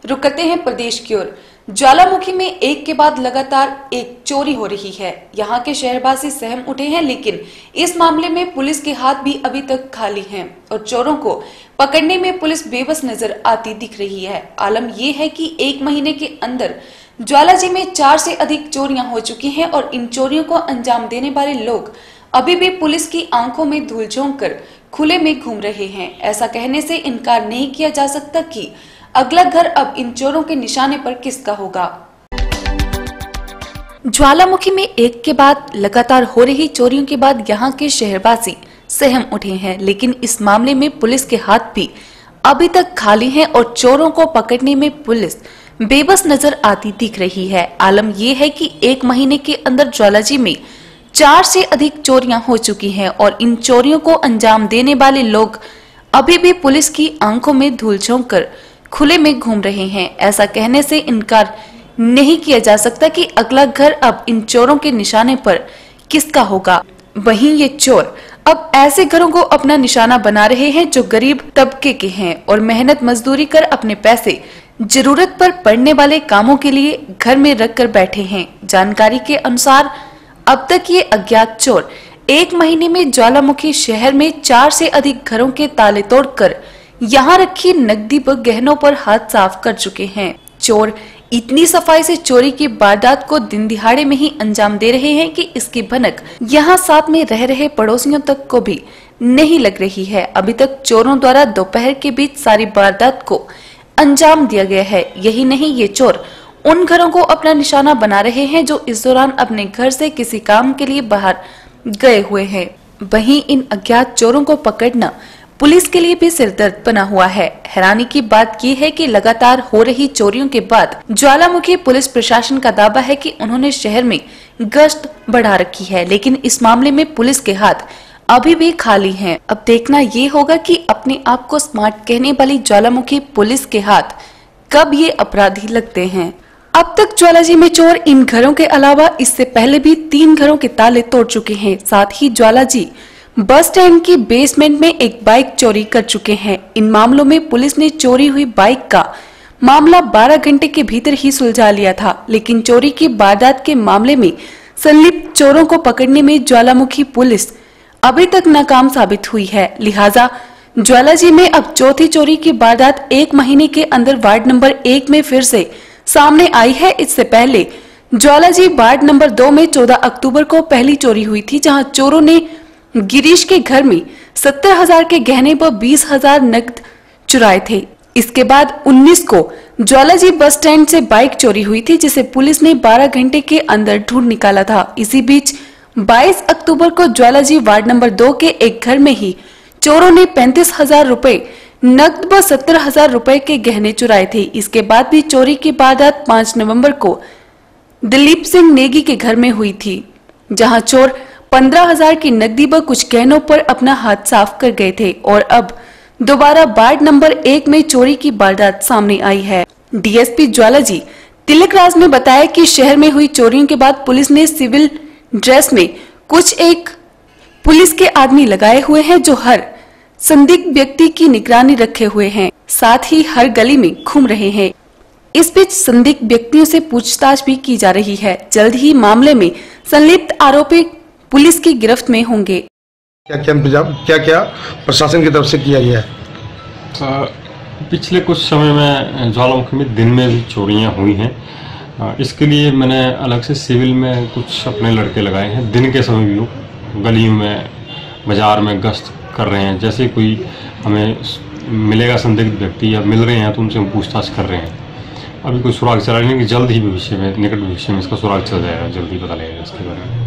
रुकते हैं प्रदेश की ओर। ज्वालामुखी में एक के बाद लगातार एक चोरी हो रही है। यहाँ के शहरवासी सहम उठे हैं, लेकिन इस मामले में पुलिस के हाथ भी अभी तक खाली हैं और चोरों को पकड़ने में पुलिस बेबस नजर आती दिख रही है। आलम ये है कि एक महीने के अंदर ज्वालाजी में 4 से अधिक चोरियां हो चुकी हैं और इन चोरियों को अंजाम देने वाले लोग अभी भी पुलिस की आंखों में धूल झोंक कर खुले में घूम रहे हैं। ऐसा कहने से इनकार नहीं किया जा सकता कि अगला घर अब इन चोरों के निशाने पर किसका होगा। ज्वालामुखी में एक के बाद लगातार हो रही चोरियों के बाद यहाँ के शहरवासी सहम उठे हैं, लेकिन इस मामले में पुलिस के हाथ भी अभी तक खाली हैं और चोरों को पकड़ने में पुलिस बेबस नजर आती दिख रही है। आलम ये है कि एक महीने के अंदर ज्वालाजी में 4 से अधिक चोरियां हो चुकी हैं और इन चोरियों को अंजाम देने वाले लोग अभी भी पुलिस की आंखों में धूल झोंक कर खुले में घूम रहे हैं। ऐसा कहने से इनकार नहीं किया जा सकता कि अगला घर अब इन चोरों के निशाने पर किसका होगा। वहीं ये चोर अब ऐसे घरों को अपना निशाना बना रहे हैं जो गरीब तबके के हैं और मेहनत मजदूरी कर अपने पैसे जरूरत पर पड़ने वाले कामों के लिए घर में रख कर बैठे हैं। जानकारी के अनुसार अब तक ये अज्ञात चोर एक महीने में ज्वालामुखी शहर में 4 से अधिक घरों के ताले तोड़कर यहाँ रखी नकदी व गहनों पर हाथ साफ कर चुके हैं। चोर इतनी सफाई से चोरी की वारदात को दिन दिहाड़े में ही अंजाम दे रहे हैं कि इसकी भनक यहाँ साथ में रह रहे पड़ोसियों तक को भी नहीं लग रही है। अभी तक चोरों द्वारा दोपहर के बीच सारी वारदात को अंजाम दिया गया है। यही नहीं, ये चोर उन घरों को अपना निशाना बना रहे हैं जो इस दौरान अपने घर से किसी काम के लिए बाहर गए हुए हैं। वहीं इन अज्ञात चोरों को पकड़ना पुलिस के लिए भी सिरदर्द बना हुआ है। हैरानी की बात यह है कि लगातार हो रही चोरियों के बाद ज्वालामुखी पुलिस प्रशासन का दावा है कि उन्होंने शहर में गश्त बढ़ा रखी है, लेकिन इस मामले में पुलिस के हाथ अभी भी खाली हैं। अब देखना ये होगा कि अपने आप को स्मार्ट कहने वाली ज्वालामुखी पुलिस के हाथ कब ये अपराधी लगते हैं। अब तक ज्वालाजी में चोर इन घरों के अलावा इससे पहले भी 3 घरों के ताले तोड़ चुके हैं। साथ ही ज्वालाजी बस स्टैंड की बेसमेंट में एक बाइक चोरी कर चुके हैं। इन मामलों में पुलिस ने चोरी हुई बाइक का मामला 12 घंटे के भीतर ही सुलझा लिया था, लेकिन चोरी की वारदात के मामले में संलिप्त चोरों को पकड़ने में ज्वालामुखी पुलिस अभी तक नाकाम साबित हुई है। लिहाजा ज्वालाजी में अब चौथी चोरी की वारदात एक महीने के अंदर वार्ड नंबर 1 में फिर से सामने आई है। इससे पहले ज्वालाजी वार्ड नंबर 2 में 14 अक्टूबर को पहली चोरी हुई थी, जहां चोरों ने गिरीश के घर में 70,000 के गहने व 20,000 नकद चुराए थे। इसके बाद 19 को ज्वालाजी बस स्टैंड से बाइक चोरी हुई थी, जिसे पुलिस ने 12 घंटे के अंदर ढूंढ निकाला था। इसी बीच 22 अक्टूबर को ज्वालाजी वार्ड नंबर 2 के एक घर में ही चोरों ने 35,000 रुपए नकद व 70,000 रुपए के गहने चुराए थे। इसके बाद भी चोरी की वारदात 5 नवंबर को दिलीप सिंह नेगी के घर में हुई थी, जहां चोर 15,000 की नकदी व कुछ गहनों पर अपना हाथ साफ कर गए थे और अब दोबारा वार्ड नंबर 1 में चोरी की वारदात सामने आई है। डीएसपी ज्वालाजी तिलक राज ने बताया कि शहर में हुई चोरियों के बाद पुलिस ने सिविल ड्रेस में कुछ एक पुलिस के आदमी लगाए हुए हैं जो हर संदिग्ध व्यक्ति की निगरानी रखे हुए हैं, साथ ही हर गली में घूम रहे हैं। इस बीच संदिग्ध व्यक्तियों से पूछताछ भी की जा रही है। जल्द ही मामले में संलिप्त आरोपी पुलिस की गिरफ्त में होंगे। क्या प्रशासन की तरफ से किया गया है? पिछले कुछ समय में ज्वालामुखी में दिन में भी चोरियां हुई हैं। इसके लिए मैंने अलग से सिविल में कुछ अपने लड़के लगाए हैं। दिन के समय भी लोग गलियों में बाजार में गश्त कर रहे हैं। जैसे कोई हमें मिलेगा संदिग्ध व्यक्ति या मिल रहे हैं तो उनसे हम पूछताछ कर रहे हैं। अभी कोई सुराग चला नहीं कि जल्द ही भविष्य में, निकट भविष्य में इसका सुराग चल जाएगा, जल्दी पता लगेगा इसके बारे में।